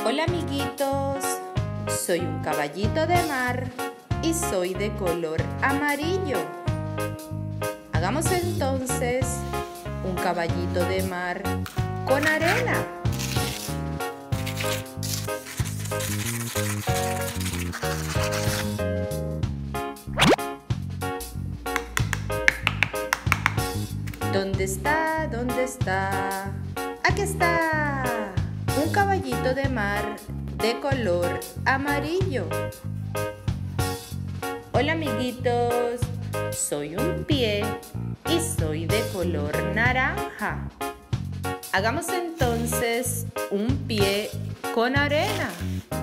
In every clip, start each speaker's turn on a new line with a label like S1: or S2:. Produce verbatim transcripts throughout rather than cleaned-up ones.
S1: Hola amiguitos, soy un caballito de mar y soy de color amarillo. Hagamos entonces un caballito de mar con arena. ¿Dónde está? ¿Dónde está? ¡Aquí está! Un caballito de mar de color amarillo. Hola amiguitos, soy un pie y soy de color naranja. Hagamos entonces un pie con arena.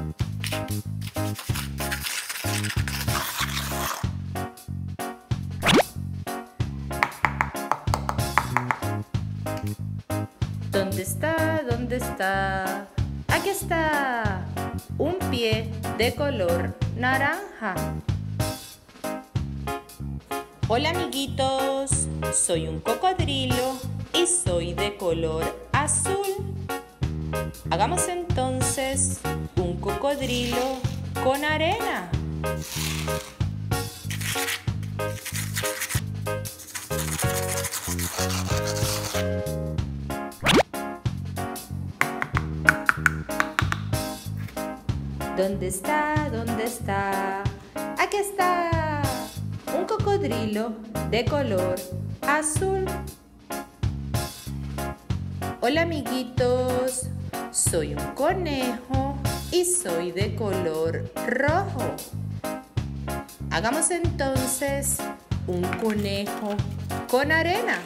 S1: ¿Dónde está? ¿Dónde está? ¡Aquí está! Un pie de color naranja. Hola amiguitos, soy un cocodrilo y soy de color azul. Hagamos entonces un cocodrilo con arena. ¿Dónde está? ¿Dónde está? ¡Aquí está! Un cocodrilo de color azul. Hola amiguitos, soy un conejo y soy de color rojo. Hagamos entonces un conejo con arena.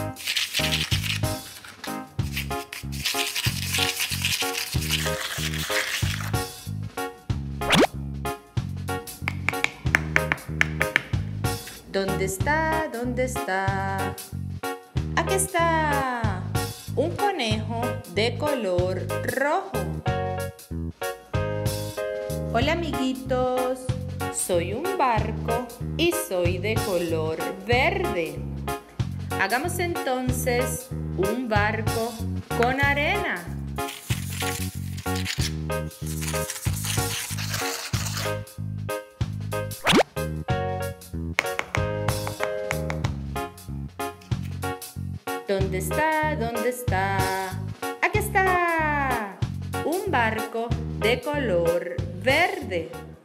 S1: ¿Dónde está? ¿Dónde está? ¡Aquí está! Un conejo de color rojo. Hola amiguitos, soy un barco y soy de color verde. Hagamos entonces un barco con arena. ¿Dónde está? ¿Dónde está? ¡Aquí está! Un barco de color verde.